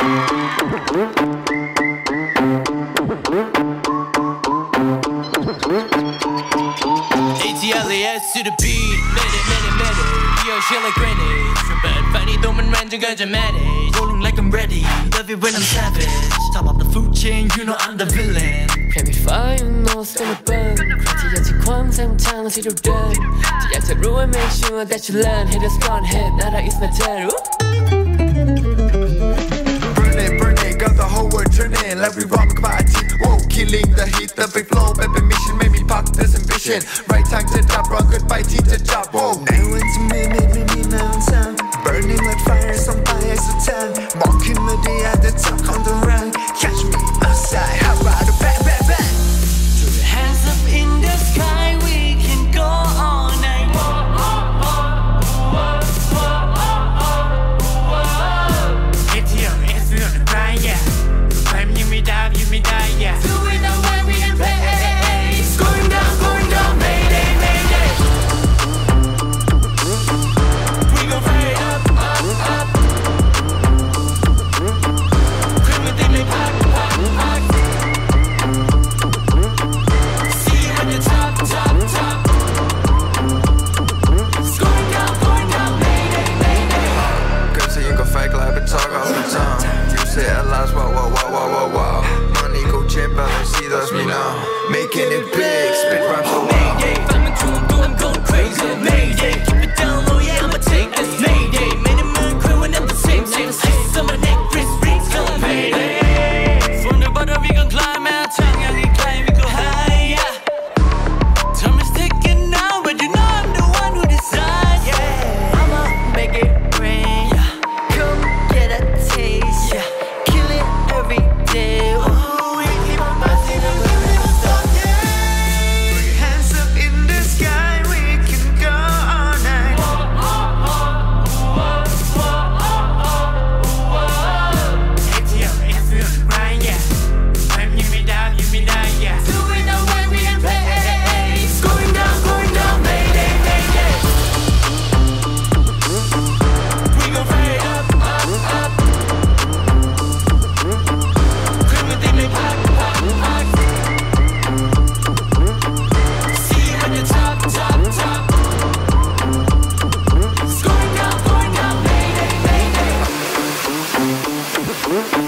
ATLAS to the beat Medic We all shit like grenades But funny ตัวมันแรงจนเกินจะ manage Rolling like I'm ready Love it when I'm savage Top of the food chain You know I'm the villain Play me fire You know it's gonna burn ใครที่อยากจะคว้างเส้นทางที่เราเดินที่อยากจะรู้ว่า make sure that you learn Hit us gone head Now that is my turn Burn it Got the whole world turning Like we rock party Whoa Killing the heat The big flow Baby mission ไม่มีพัก This ambition Right ทางจะดับร้อนเกินไปที่จะจับ Whoa ในวันที่ไม่มีแม้วันทาง Burning like fire ส่องไปให้สุดทางมองขึ้นมาได้ at the top ของตาราง Catch me outside How about the bang bang bang Throw your hands up in the sky We can go all night ATLAS we on the grind yeah ไฟมันยังไม่ดับยังไม่ได้ yeah Do it now when we in place Going down Mayday Mayday We gon' fire upขึ้นมาติดเลยพักSee you when you're top It's going down Mayday Mayday Girl say you gon' fake like but talk all the time You say I lost wow Money go chip balance see that's me now Making it big spit rhymes so wild Mayday Find my true I'm going crazy Mayday Keep it down low yeah I'ma take this Mayday Made a man cry when I'm the same Ice on my neck wrist rings come Mayday From the bottom we gon' climb out ทางยังอีกไกล we go high yeah Time is ticking now but you know I'm the one who decides yeah I'ma make it rain yeah Come get a taste yeah Kill it every day Ooh we keep on buzzing and we never stop yeah Put your hands up in the sky we can go all night ATLAS we on the grind yeah ไฟมันยังไม่ดับยังไม่ได้ yeah Do it now when we in place Going down Mayday Mayday We gon' fire upขึ้นมาติดเลยพักSee you when you're top It's going down Mayday Mayday